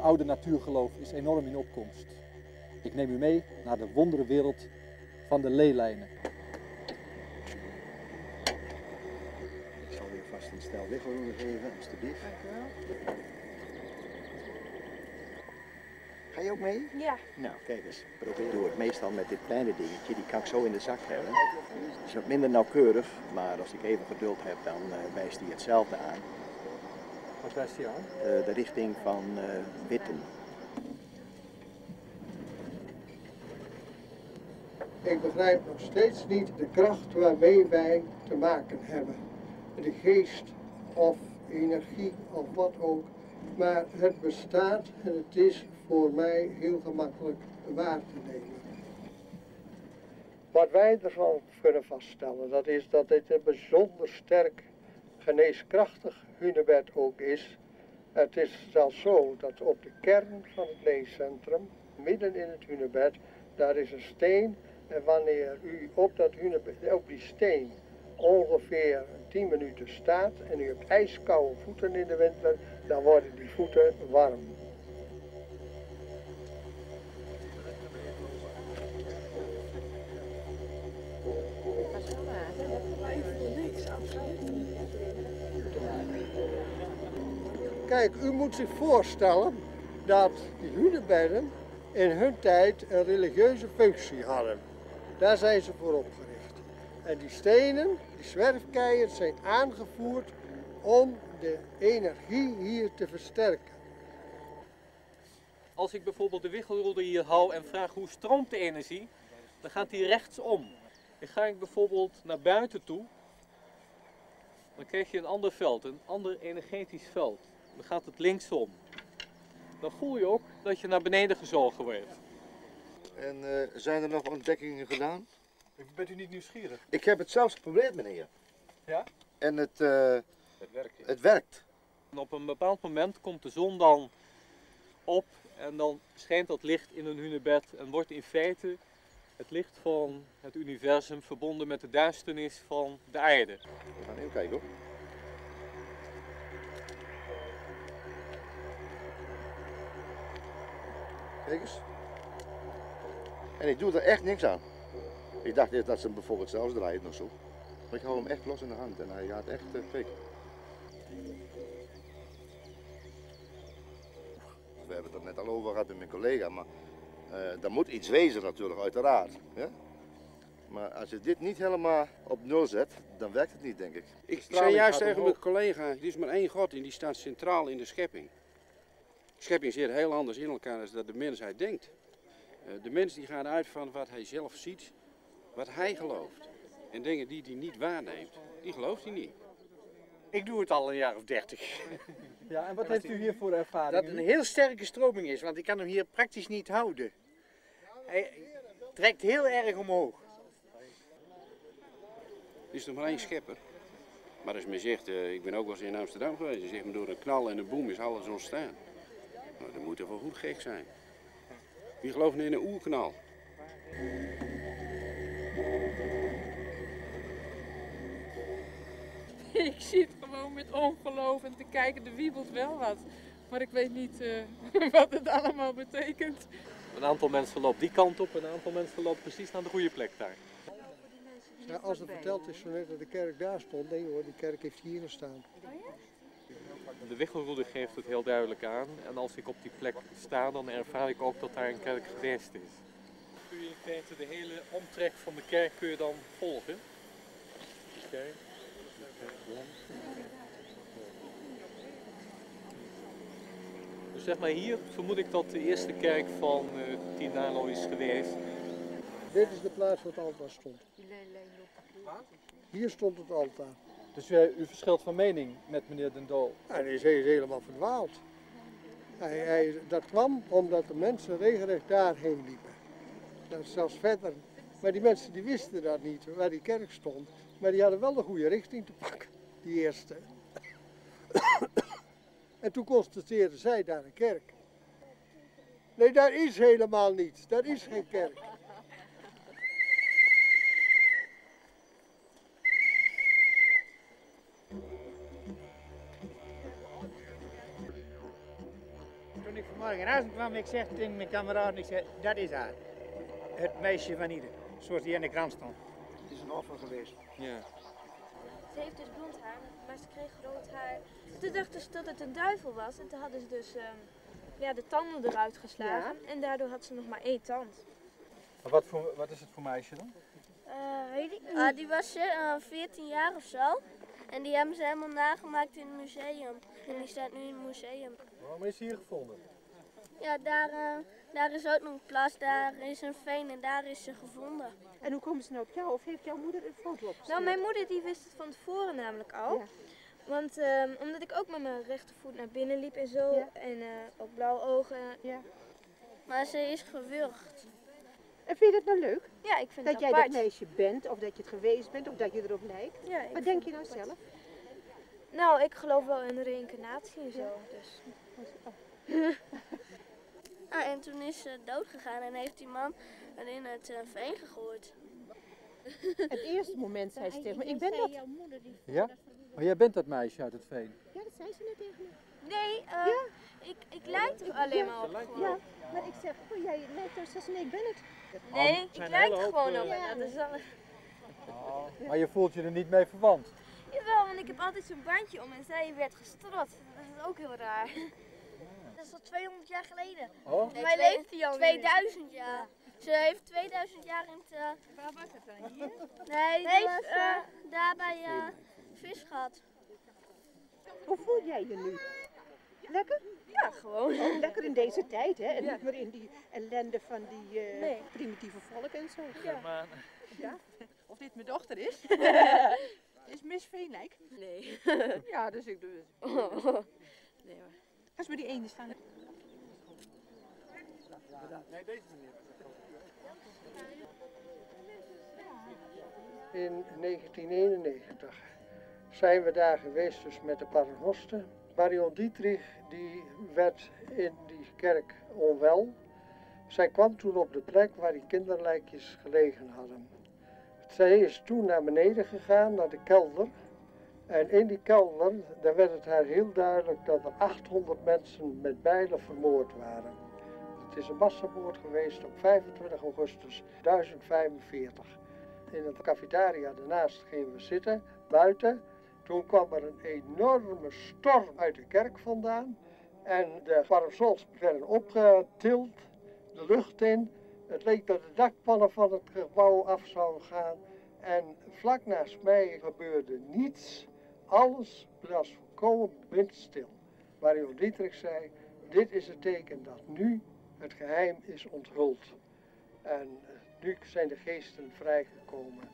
oude natuurgeloof is enorm in opkomst. Ik neem u mee naar de wonderenwereld van de leelijnen. Ik zal weer vast een stel wiggelroeden geven, alstublieft. Dank u wel. Ga je ook mee? Ja. Nou, kijk eens. Ik doe het meestal met dit kleine dingetje, die kan ik zo in de zak hebben. Het is wat minder nauwkeurig, maar als ik even geduld heb, dan wijst hij hetzelfde aan. Wat wijst hij aan? De richting van Witten. Ik begrijp nog steeds niet de kracht waarmee wij te maken hebben. De geest of energie of wat ook. Maar het bestaat en het is voor mij heel gemakkelijk waar te nemen. Wat wij ervan kunnen vaststellen, dat is dat dit een bijzonder sterk geneeskrachtig hunebed ook is. Het is zelfs zo dat op de kern van het leescentrum, midden in het hunebed, daar is een steen. En wanneer u op die steen ongeveer 10 minuten staat en u hebt ijskoude voeten in de winter, dan worden die voeten warm. Kijk, u moet zich voorstellen dat die hunebedden in hun tijd een religieuze functie hadden. Daar zijn ze voor opgericht. En die stenen, die zwerfkeien, zijn aangevoerd om de energie hier te versterken. Als ik bijvoorbeeld de wiggelroede hier hou en vraag hoe stroomt de energie, dan gaat die rechtsom. En ga ik bijvoorbeeld naar buiten toe, dan krijg je een ander veld, een ander energetisch veld. Dan gaat het linksom. Dan voel je ook dat je naar beneden gezogen wordt. En zijn er nog ontdekkingen gedaan? Bent u niet nieuwsgierig? Ik heb het zelfs geprobeerd, meneer. Ja? En het werkt. En op een bepaald moment komt de zon dan op en dan schijnt dat licht in een hunebed en wordt in feite het licht van het universum verbonden met de duisternis van de aarde. We gaan even kijken hoor. Kijk eens. En ik doe er echt niks aan. Ik dacht eerst dat ze hem bijvoorbeeld zelfs draaien of zo. Maar ik hou hem echt los in de hand en hij gaat echt pik. We hebben het er net al over gehad met mijn collega, maar er moet iets wezen natuurlijk, uiteraard. Ja? Maar als je dit niet helemaal op nul zet, dan werkt het niet, denk ik. Ik zei juist tegen mijn collega, er is maar één God en die staat centraal in de schepping. De schepping zit heel anders in elkaar dan dat de mensheid denkt. De mens die gaat uit van wat hij zelf ziet, wat hij gelooft. En dingen die hij niet waarneemt, die gelooft hij niet. Ik doe het al een jaar of 30. Ja, en wat heeft u hier voor ervaring? Dat het een heel sterke stroming is, want ik kan hem hier praktisch niet houden. Hij trekt heel erg omhoog. Er is nog maar één schepper. Maar als men zegt, ik ben ook wel eens in Amsterdam geweest, dan zegt men door een knal en een boem is alles ontstaan. Nou, dat moet toch wel goed gek zijn. Wie gelooft nu in een oerknal? Ik zit gewoon met ongeloof en te kijken, er wiebelt wel wat. Maar ik weet niet wat het allemaal betekent. Een aantal mensen loopt die kant op en een aantal mensen loopt precies naar de goede plek daar. Ja, als er verteld is zo net dat de kerk daar stond, nee hoor, die kerk heeft hier gestaan. De wiggelroede geeft het heel duidelijk aan en als ik op die plek sta, dan ervaar ik ook dat daar een kerk geweest is. Kun je in feite de hele omtrek van de kerk kun je dan volgen. De kerk. Dus zeg maar hier vermoed ik dat de eerste kerk van Tinalo is geweest. Dit is de plaats waar het altaar stond. Hier stond het altaar. Dus u verschilt van mening met meneer Den Doel? En hij is helemaal verdwaald. Dat kwam omdat de mensen regelrecht daarheen liepen. Dat is zelfs verder. Maar die mensen die wisten dat niet, waar die kerk stond. Maar die hadden wel de goede richting te pakken, die eerste. En toen constateerden zij daar een kerk. Nee, daar is helemaal niets. Daar is geen kerk. Toen ik van Morgenavond kwam ik zeg tegen mijn kameraden, ik zei, dat is haar. Het meisje van Ieder, zoals die in de krant stond. Het is een offer geweest. Ja. Ze heeft dus blond haar, maar ze kreeg rood haar. Toen dachten ze dat het een duivel was en toen hadden ze dus de tanden eruit geslagen. En daardoor had ze nog maar 1 tand. Wat is het voor meisje dan? Weet ik niet. Die was 14 jaar of zo. En die hebben ze helemaal nagemaakt in het museum. En die staat nu in het museum. Waarom is ze hier gevonden? Ja, daar is ook nog een plas, daar is een veen en daar is ze gevonden. En hoe komen ze nou op jou? Of heeft jouw moeder een foto opgestuurd? Nou, mijn moeder die wist het van tevoren namelijk al. Ja. Want omdat ik ook met mijn rechtervoet naar binnen liep en zo. Ja. En ook blauwe ogen. Ja. Maar ze is gewurgd. En vind je dat nou leuk? Ja, ik vind dat het jij apart. dat meisje bent, of dat je het geweest bent, of dat je erop lijkt. Ja, wat denk je nou zelf? Nou, ik geloof wel in reïncarnatie en zo. Ja. Dus. En toen is ze dood gegaan en heeft die man er in het veen gegooid. Het eerste moment zei ze tegen me, ik ben dat. Ja? Maar jij bent dat meisje uit het veen? Ja, dat zei ze net tegen me. Nee, ik lijk er alleen maar op. Ja, maar ik zeg, oh, jij lijkt er, ze nee, ik ben het. Nee, ik lijk er gewoon op. Ja, dat is al... Maar je voelt je er niet mee verwant? Jawel, want ik heb altijd zo'n bandje om en zij werd gestrot. Dat is ook heel raar. Dat is al 200 jaar geleden. Oh? Nee, wij leeft hij al 2000 jaar. Ze heeft 2000 jaar in het... Waar was het dan? Hier? Nee, dat was daar bij Visgat. Hoe voel jij je nu? Lekker? Ja, gewoon. Oh, lekker in deze tijd, hè? En niet meer in die ellende van die primitieve volk en zo. Ja. Ja. Of dit mijn dochter is? Is Miss Veenlijk? Nee. Ja, dus ik doe het. Nee hoor. Ga eens bij die ene staan. Nee, deze meneer. In 1991 zijn we daar geweest dus met de paternoster. Marion Dietrich die werd in die kerk onwel. Zij kwam toen op de plek waar die kinderlijkjes gelegen hadden. Zij is toen naar beneden gegaan, naar de kelder. En in die kelder, daar werd het haar heel duidelijk dat er 800 mensen met bijlen vermoord waren. Het is een massamoord geweest op 25 augustus 1045. In de cafetaria daarnaast gingen we zitten, buiten. Toen kwam er een enorme storm uit de kerk vandaan. En de parasols werden opgetild, de lucht in. Het leek dat de dakpannen van het gebouw af zouden gaan. En vlak naast mij gebeurde niets. Alles was volkomen windstil. Marion Dietrich zei, dit is het teken dat nu het geheim is onthuld. En nu zijn de geesten vrijgekomen.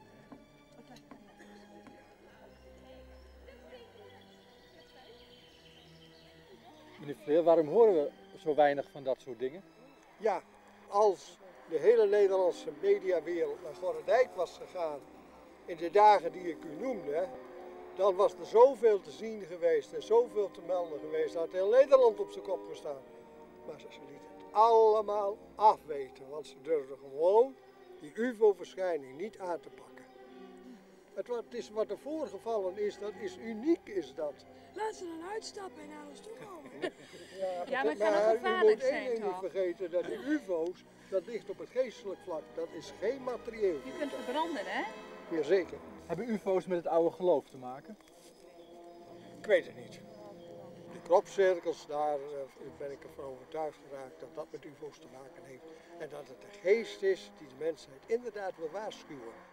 Meneer Vleer, waarom horen we zo weinig van dat soort dingen? Ja, als de hele Nederlandse mediawereld naar Gorredijk was gegaan in de dagen die ik u noemde, dan was er zoveel te zien geweest en zoveel te melden geweest dat heel Nederland op zijn kop gestaan. Maar ze lieten het allemaal afweten, want ze durfden gewoon die UFO-verschijning niet aan te pakken. Het is wat er voorgevallen is, dat is uniek, is dat. Laat ze dan uitstappen en naar ons toe komen. Ja, maar het kan ook gevaarlijk zijn, u moet één ding niet vergeten, dat die UFO's, dat ligt op het geestelijk vlak, dat is geen materieel. Je kunt verbranden, hè? Jazeker. Hebben UFO's met het oude geloof te maken? Ik weet het niet. De kropcirkels, daar ben ik ervan overtuigd geraakt dat dat met UFO's te maken heeft. En dat het de geest is die de mensheid inderdaad wil waarschuwen.